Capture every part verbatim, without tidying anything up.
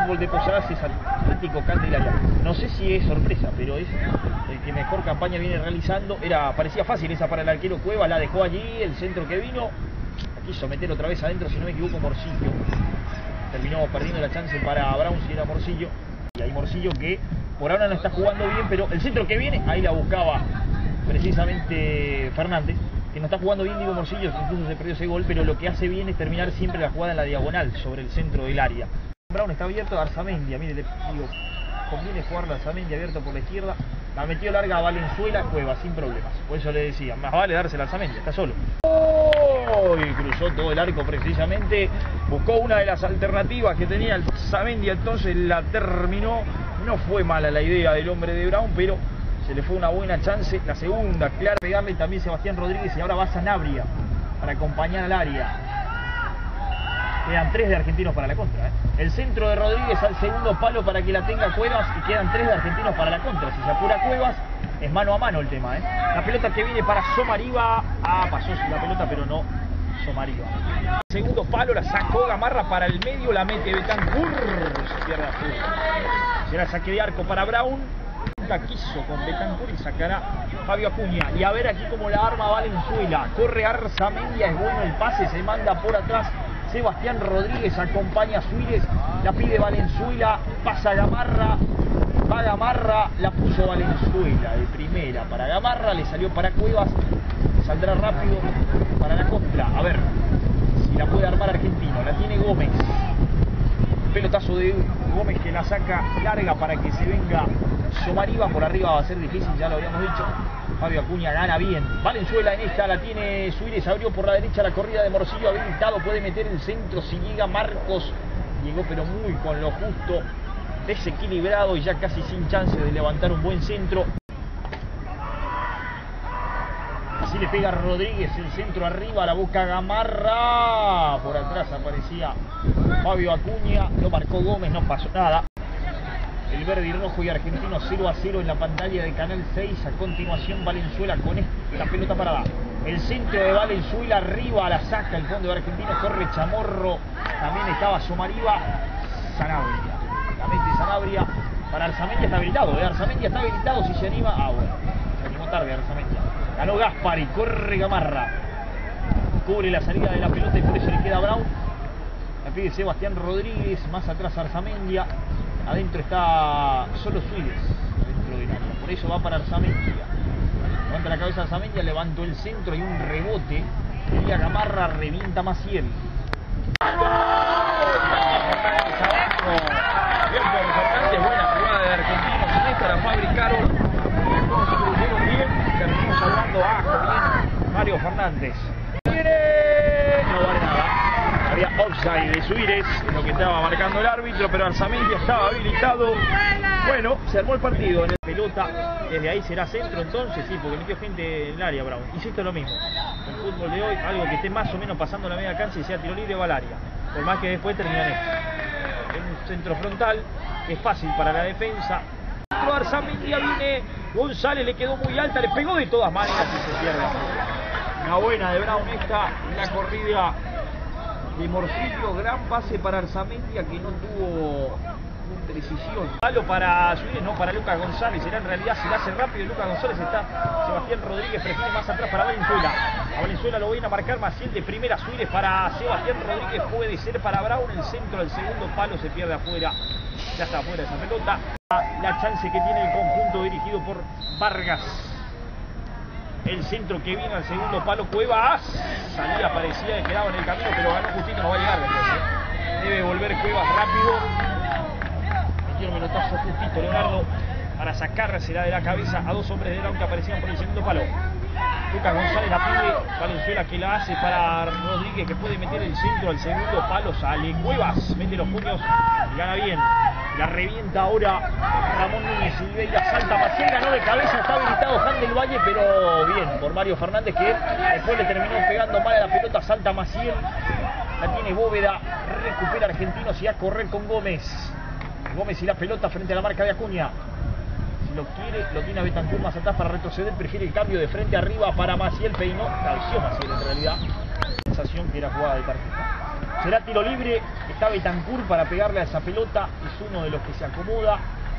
fútbol de Posadas es Atlético Candelaria. No sé si es sorpresa, pero es el que mejor campaña viene realizando. Era, parecía fácil esa para el arquero Cuevas, la dejó allí, el centro que vino, la quiso meter otra vez adentro, si no me equivoco, Morcillo. Terminó perdiendo la chance para Brown, si era Morcillo. Y hay Morcillo que por ahora no está jugando bien, pero el centro que viene, ahí la buscaba precisamente Fernández, que no está jugando bien, digo Morcillo, incluso se perdió ese gol, pero lo que hace bien es terminar siempre la jugada en la diagonal, sobre el centro del área. Brown está abierto a Arzamendia, mire, le digo, conviene jugar a Arzamendia abierto por la izquierda, la metió larga a Valenzuela, Cueva, sin problemas, por eso le decía, más vale dársela a Arzamendia, está solo. ¡Oh! Y cruzó todo el arco precisamente, buscó una de las alternativas que tenía el Arzamendia, entonces la terminó, no fue mala la idea del hombre de Brown, pero se le fue una buena chance, la segunda, clara, pegarle también Sebastián Rodríguez y ahora va Sanabria para acompañar al área. Quedan tres de argentinos para la contra, ¿eh? El centro de Rodríguez al segundo palo para que la tenga Cuevas y quedan tres de argentinos para la contra. Si se apura Cuevas, es mano a mano el tema, ¿eh? La pelota que viene para Somariva, ah, pasó la pelota pero no Somariva. Segundo palo, la sacó Gamarra para el medio, la mete Betancur, se pierde azul. Será saque de arco para Brown. Quiso con Betancur y sacará Fabio Acuña. Y a ver aquí como la arma Valenzuela. Corre Arzamendia, es bueno el pase, se manda por atrás. Sebastián Rodríguez acompaña a Suírez, la pide Valenzuela, pasa Gamarra, va Gamarra, la puso Valenzuela de primera para Gamarra, le salió para Cuevas, saldrá rápido para la contra. A ver si la puede armar Argentino, la tiene Gómez. Pelotazo de Gómez que la saca larga para que se venga Somariva, por arriba va a ser difícil, ya lo habíamos dicho. Fabio Acuña gana bien. Valenzuela en esta la tiene Suírez, abrió por la derecha la corrida de Morcillo, habilitado, puede meter el centro si llega Marcos. Llegó pero muy con lo justo, desequilibrado y ya casi sin chance de levantar un buen centro. Así le pega Rodríguez, el centro arriba, la boca Gamarra. Por atrás aparecía Fabio Acuña, lo marcó Gómez, no pasó nada. El verde y rojo y argentino cero a cero en la pantalla de Canal seis. A continuación Valenzuela con la pelota parada. El centro de Valenzuela arriba, la saca el fondo de Argentino, corre Chamorro. También estaba Somariva. Sanabria. La mete Sanabria para Arzamendia, está habilitado. ¿eh? Arzamendia está habilitado si se anima. Ah, bueno. Se animó tarde Arzamendia. Ganó Gaspari, corre Gamarra. Cubre la salida de la pelota y por eso le queda a Brown. La pide Sebastián Rodríguez. Más atrás Arzamendia. Adentro está solo Suírez, dentro del área, por eso va para Arzamendia. Levanta la cabeza Arzamendia, levantó el centro y un rebote. Y a Gamarra, revienta Maciel. ¡Gol! Bien por Fernández, buena jugada de Argentinos. En esta la fabricaron, la construyeron bien. Terminó salvando a bien Mario Fernández. ¡Viene! No vale nada. Había offside de Suírez, lo que estaba marcando el árbitro, pero Arzamendia estaba habilitado. Bueno, se armó el partido en el pelota. Desde ahí será centro entonces, sí, porque metió gente en el área, Brown. Insisto, lo mismo. El fútbol de hoy, algo que esté más o menos pasando la media cancha y sea tiro libre va al área. Por más que después termine en esto. En un centro frontal, es fácil para la defensa. Arzamendia viene, González le quedó muy alta, le pegó de todas maneras y se pierde. Una buena de Brown esta, la corrida de Morcillo, gran pase para Arzamendia que no tuvo precisión. Palo para Suírez, no para Lucas González, será en realidad se la hace rápido Lucas González, está Sebastián Rodríguez, prefiere más atrás para Valenzuela. A Valenzuela lo viene a marcar Maciel de primera, Suírez para Sebastián Rodríguez, puede ser para Brown, el centro del segundo palo se pierde afuera, ya está afuera esa pelota. La chance que tiene el conjunto dirigido por Vargas. El centro que viene al segundo palo, Cuevas. Salía, parecía que quedaba en el camino, pero ganó justito, no va a llegar después, ¿eh? Debe volver Cuevas rápido. Metió un melotazo justito Leonardo para sacársela de la cabeza a dos hombres de Brown que aparecían por el segundo palo. Lucas González la pide, Valenzuela que la hace para Rodríguez que puede meter el centro al segundo palo, sale Cuevas, mete los puños y gana bien. La revienta ahora Ramón Núñez, Silveira, salta Maciel, ganó de cabeza, está habilitado Jan del Valle, pero bien por Mario Fernández que después le terminó pegando mal a la pelota, salta Maciel, la tiene Bóveda, recupera Argentinos y a correr con Gómez. Gómez y la pelota frente a la marca de Acuña. Si lo quiere, lo tiene a Betancur más atrás para retroceder, prefiere el cambio de frente arriba para Maciel, peinó, calció Maciel en realidad. Sensación que era jugada de tarjeta. Será tiro libre. Está Betancur para pegarle a esa pelota. Es uno de los que se acomoda.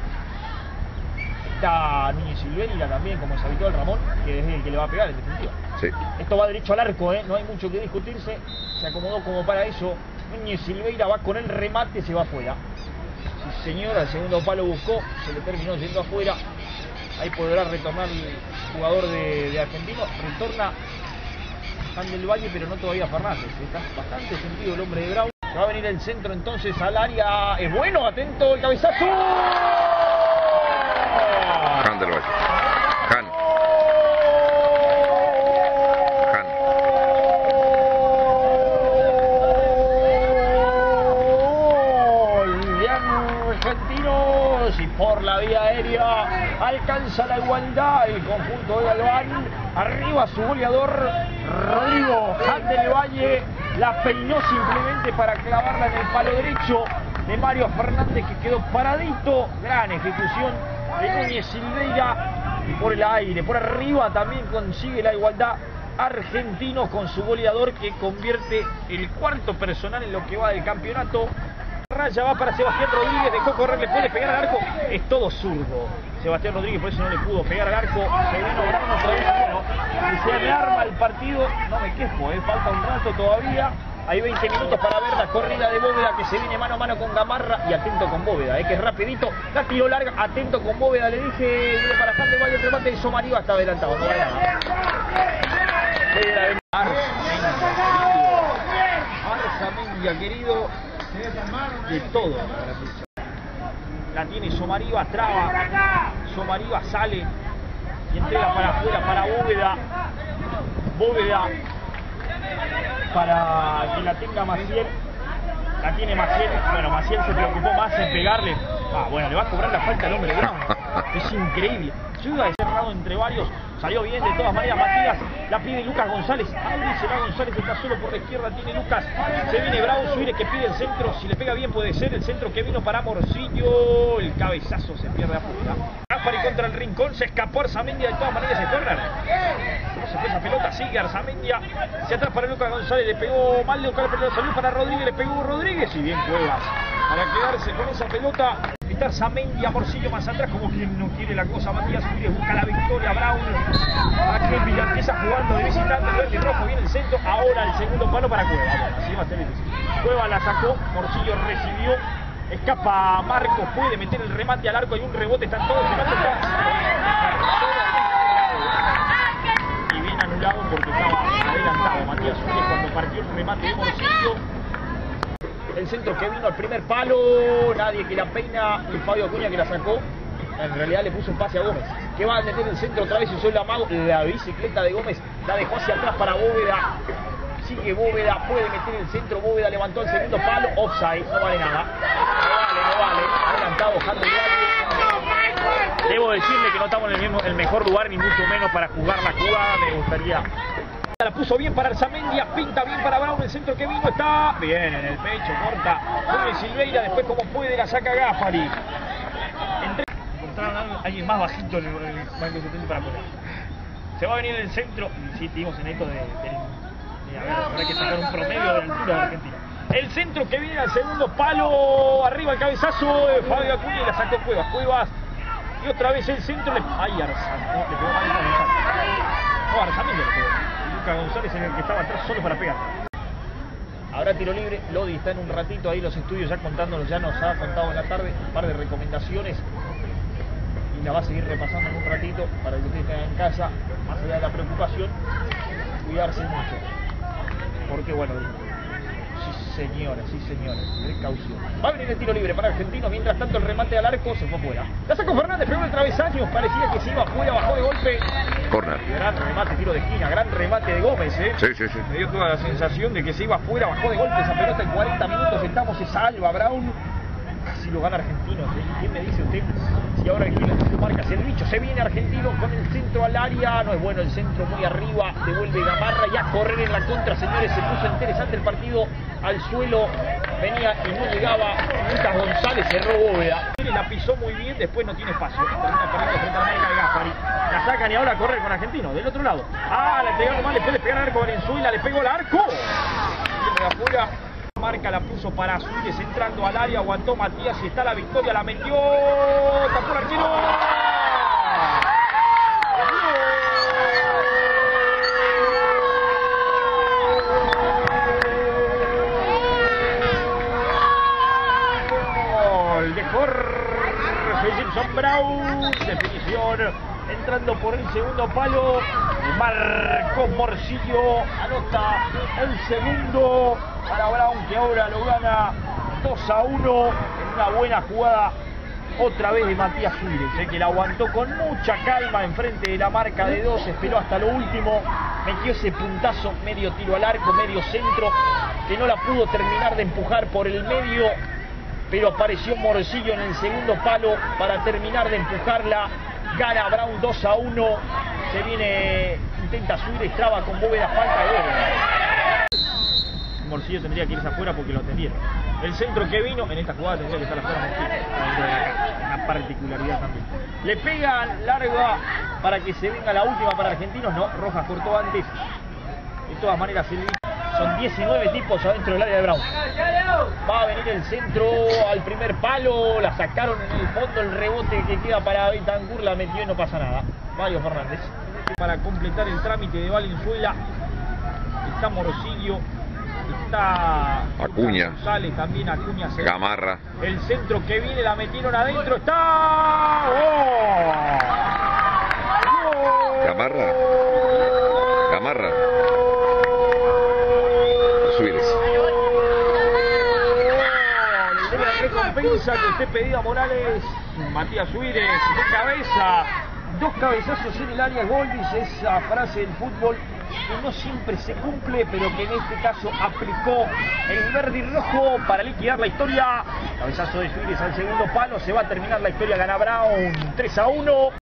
Está Núñez Silveira también, como es habitual, Ramón, que es el que le va a pegar en definitiva. Sí. Esto va derecho al arco, ¿eh? No hay mucho que discutirse. Se acomodó como para eso. Núñez Silveira va con el remate, se va afuera. Sí, señor, al segundo palo buscó, se le terminó yendo afuera. Ahí podrá retornar el jugador de, de Argentino. Retorna Juan del Valle, pero no todavía Fernández. Está bastante sentido el hombre de Brown. Se va a venir el centro entonces al área. Es bueno, atento el cabezazo. Juan del Valle. Juan. Argentinos y por la vía aérea alcanza la igualdad el conjunto de Galván. Arriba su goleador Rodrigo Juan del Valle, la peinó simplemente para clavarla en el palo derecho de Mario Fernández, que quedó paradito. Gran ejecución de Núñez Silveira y por el aire, por arriba también consigue la igualdad Argentinos con su goleador, que convierte el cuarto personal en lo que va del campeonato. Raya va para Sebastián Rodríguez, dejó correr, le puede pegar al arco, es todo zurdo Sebastián Rodríguez, por eso no le pudo pegar al arco. Se vino Brown otra vez, bueno, y se rearma el partido. No me quejo, eh, falta un rato todavía. Hay veinte minutos para ver la corrida de Bóveda, que se viene mano a mano con Gamarra. Y atento con Bóveda, eh, que es rapidito, la tiró larga, atento con Bóveda, le dije, viene para Juan del Valle, el remate de Somariva, está adelantado, no vale nada. Arzamendia, querido, de todo. La tiene Somariva, traba, Somariva sale y entrega para afuera para Bóveda. Bóveda para que la tenga Maciel. La tiene Maciel. Bueno, Maciel se preocupó más en pegarle. Ah, bueno, le va a cobrar la falta al hombre Brown. Es increíble. Yo iba a cerrado entre varios. Salió bien de todas maneras Matías. La pide Lucas González. Abre, se va González, está solo por la izquierda. Tiene Lucas. Se viene Brown. Suire que pide el centro. Si le pega bien puede ser el centro que vino para Morcillo. El cabezazo se pierde afuera. Gaspari contra el Rincón. Se escapó Arzamendia. De todas maneras se corre. No se fue esa pelota. Sigue Arzamendia. Se atrás para Lucas González. Le pegó mal de buscar la pelota. Salió para Rodríguez. Le pegó Rodríguez. Y bien Cuevas para quedarse con esa pelota. Está Arzamendia, Morcillo más atrás, como quien no quiere la cosa. Matías Suire busca la victoria. Brown. Aquí Villa empieza jugando de visitante. Verde y rojo, viene el centro. Ahora el segundo palo para Cueva. Bueno, así va a ser difícil. Cueva la sacó. Morcillo recibió. Escapa Marcos. Puede meter el remate al arco. Hay un rebote. Están todos llegando. Y bien anulado porque estaba adelantado Matías Suire cuando partió el remate de Morcillo. El centro que vino al primer palo, nadie que la peina, y Fabio Acuña que la sacó. En realidad le puso un pase a Gómez, que va a meter el centro otra vez, usó el amago. La bicicleta de Gómez la dejó hacia atrás para Bóveda. Sigue Bóveda, puede meter el centro. Bóveda levantó el segundo palo, offside, no vale nada. No vale, no vale. Adelantado Juan del Valle. Debo decirle que no estamos en el, mismo, el mejor lugar, ni mucho menos para jugar la jugada. Me gustaría. La puso bien para Arzamendia, pinta bien para Brown, el centro que vino está bien en el pecho, corta Núñez Silveira, después como puede la saca Gaspari. Entre... Encontraron a alguien más bajito en el, en el banco setenta para poner. Se va a venir el centro, y sí, estuvimos en esto de, de, de a ver, habrá que sacar un promedio de altura de Argentina. El centro que viene al segundo palo, arriba el cabezazo de Fabio Acuña y la sacó Cuevas, Cuevas, y otra vez el centro, le... ay, Arzamendia, no, le pegó mal a González. No, Arzamendia le pegó. González en el que estaba atrás solo para pegar. Ahora tiro libre, Lodi está en un ratito ahí los estudios ya contándonos, ya nos ha contado en la tarde un par de recomendaciones y la va a seguir repasando en un ratito para que ustedes tengan en casa, más allá de la preocupación, cuidarse mucho, porque bueno, sí señora, sí señora, precaución. Va a venir el tiro libre para Argentinos, mientras tanto el remate al arco se fue fuera. La sacó Fernández, pegó el travesaño, parecía que se iba fuera, bajó de golpe. Corner. Gran remate, tiro de esquina, gran remate de Gómez, ¿eh? Sí, sí, sí. Me dio toda la sensación de que se iba fuera, bajó de golpe esa pelota en cuarenta minutos, estamos, se salva Brown. Si lo gana Argentinos, ¿eh? ¿Quién me dice usted? Si ahora el lo marca, si el bicho se viene Argentino con el centro al área, no es bueno el centro muy arriba, devuelve Gamarra y a correr en la contra, señores, se puso interesante el partido, al suelo venía y no llegaba Lucas González, cerró Bóveda. La pisó muy bien, después no tiene espacio, termina perdiendo frente a la marca de Gaspari. La sacan y ahora a correr con Argentino, del otro lado. Ah, la pegaron mal, le puede pegar al arco Valenzuela, le pegó al arco. Y de afuera marca, la puso para Suárez entrando al área, aguantó Matías y está la victoria, la metió, tapó el arquero. Gol de Jorge Gilson Brown, definición, entrando por el segundo palo. Marcos Morcillo anota el segundo para Brown, que ahora lo gana dos a uno en una buena jugada otra vez de Matías Suárez, eh, que la aguantó con mucha calma enfrente de la marca de dos, esperó hasta lo último, metió ese puntazo, medio tiro al arco, medio centro, que no la pudo terminar de empujar por el medio, pero apareció Morcillo en el segundo palo para terminar de empujarla. Gana Brown dos a uno. Se viene, intenta subir, traba con Bóveda, falta de Bóveda. Morcillo tendría que irse afuera porque lo atendieron. El centro que vino, en esta jugada tendría que estar afuera Morcillo. Una particularidad también. Le pegan larga para que se venga la última para Argentinos. No, Rojas cortó antes. De todas maneras, el... son diecinueve tipos adentro del área de Brown. Va a venir el centro al primer palo. La sacaron en el fondo. El rebote que queda para Bentancur la metió y no pasa nada. Mario Fernández. Para completar el trámite de Valenzuela está Morcillo. Está Acuña. González, también Acuña. Gamarra. El centro que viene la metieron adentro. Está. ¡Oh! ¡Oh! Gamarra. Gamarra. Suárez. La recompensa que usted pedía, Morales. Matías Suárez de cabeza. Dos cabezazos en el área, gol, dice esa frase del fútbol que no siempre se cumple, pero que en este caso aplicó el verde y rojo para liquidar la historia. Cabezazo de Suárez al segundo palo, se va a terminar la historia, gana Brown tres a uno.